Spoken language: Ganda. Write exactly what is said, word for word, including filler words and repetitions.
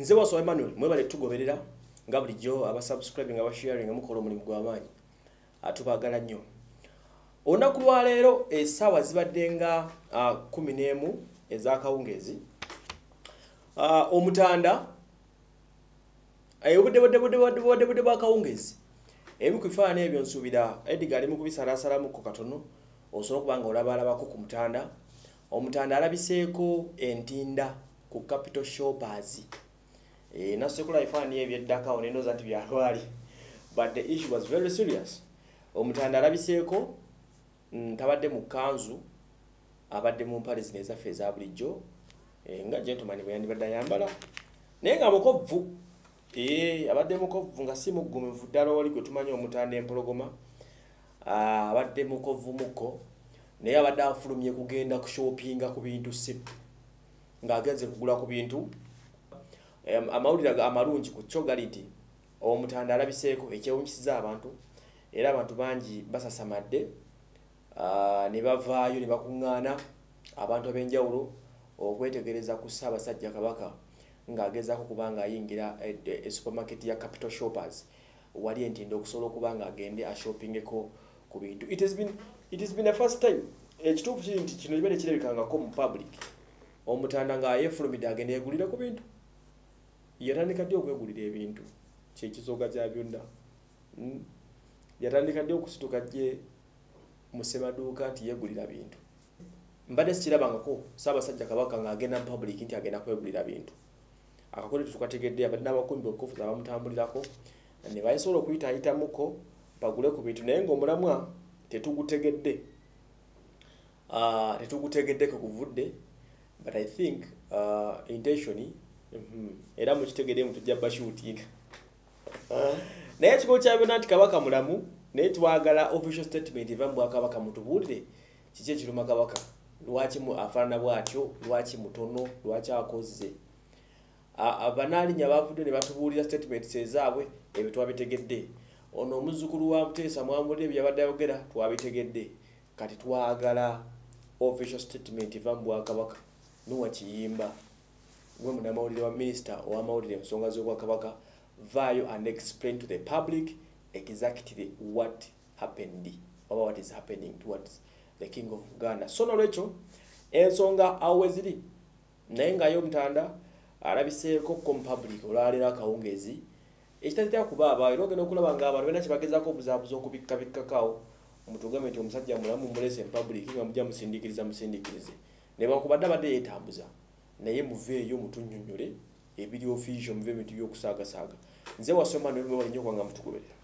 Nze waso Emmanuel mwebale tugoberera nga bulijjo aba subscribing aba sharing amukola omulimu gw'amaanyi atubagala nnyo. Olunaku lwa leero essaawa zibadde nga uh, kumi n'emu ez'akawungezi. Uh, omutanda obudde budde budde budde budde budde bw'akawungezi ebimu ku bifaananyi ebyo nsuubira Edgar ali mu kubisalaasalamuko katono osobola okubanga olabalabako ku mutanda. Omutanda alabiseeko Ntinda ku Capital Shoppers. Eh, nasekula ifaananyi ebyeddaka onendoza nti byalwali, but the issue was very serious. Omutanda alabiseeko mm, tabadde mu kanzu, abadde mu mpale zino ezaffe eza bulijjo eh, nga gentleman bwe yandibadde ayambala naye nga mukovvu. Eh, abadde mukovvu nga si muggumivu ddala oli gwe tumanyi omutanda empologoma. Ah, abadde mukovvu muko naye abadde afulumye kugenda ku shoppinga ku bintu si ng'agenze kugula ku bintu. Um, amawulire amalungi ku kyo gali nti omutanda alabiseeko ekyewunyisiza abantu era abantu bangi basasamadde uh, ne bavaayo ne bakuŋŋaana abantu ab'enjawulo okwetegereza ku Ssaabasajja Kabaka ng'agezaako kubanga ayingira e, e, e supermarket ya Capital Shoppers wali Ntinda okusobola okubanga agende ashoppingeko ku bintu. It has been, it has been a first time ekituufu kiri nti kino kibeere kirabikangako mu public omutanda ng'ayefulumidde agende yegulira ku bintu. Yatandika ddi okwegulira ebintu kyekizooga kya byonna. Mm. Yatandika ddi okusituka gye mu ssemaduuka nti yegulira bintu. Mbadde sikirabangako Ssaabasajja Kabaka ng'agenda mu public nti agenda kwegulira bintu. Akakole tukategedde abadde n'abakumbi okufuza abamutambulirako ne bayisobola okuyitaayitamuko bagule ku bintu naye ng'omulamwa tetugutegedde. Uh, tetugutegeddeko kuvudde, but I think uh, intention Mm-hmm. Era mukitegedde mutujja bashooting. Uh, naye ekikolo kya byonna nti Kabaka mulamu naye twagala official statement eva mu Bwakabaka mutubuulire kiki ekiruma Kabaka, lwaki mu afaanana bw'atyo, lwaki mutono, lwaki akoze. Abanaalinya bavudde ne batubuulira statements ezaabwe ebyo twabitegedde. Ono omuzzukulu wa Muteesa mwamulire bye yabadde ayogera twabitegedde. Kati twagala official statement eva mu Bwakabaka nuwa kiyimba. Gwe munamawulire wa minister ow'amawulire ensonga z'Obwakabaka vaayo and explain to the public exactly what happened or what is happening towards the King of Uganda. So nolwekyo ensonga awo ziri naye ng'ayo omutanda alabiseeko ko mu public olwaleero akawungezi ekitatera kuba abaayo era ogenda okulaba ng'abantu bena kyebagezaako obuzaabuza okubikkabikkakaawo mutugambe nti omusajja mulamu mulese mu public nga mujja musindiikiriza musindiikirize ne bakubadde abadde yeetambuza naye muveeyo mutunnyonnyole ebiri official muve ebintu by'okusaagasaaga. Nze wasoma ne mwe walinyo kwanga mutugoberera.